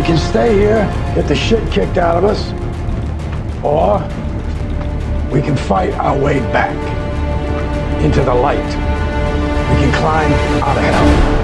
can stay here, get the shit kicked out of us, or we can fight our way back into the light. We can climb out of hell.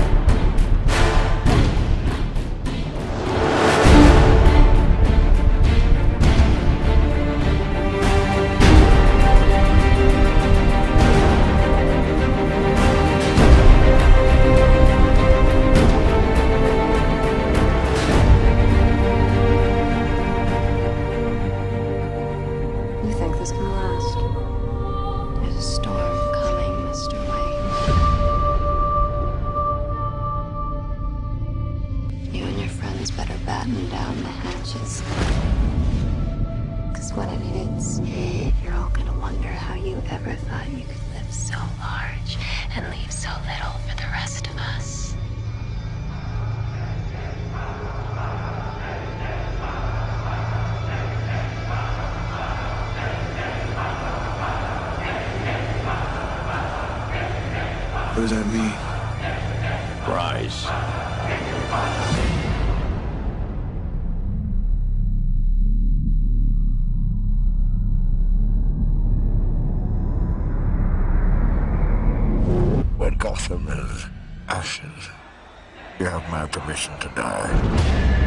You think this can last? There's a storm coming, Mr. Wayne. You and your friends better batten down the hatches. Because when it hits, you're all gonna wonder how you ever thought you could live so large and leave so little for the rest of us. What does that mean? Rise. When Gotham is ashes, you have my permission to die.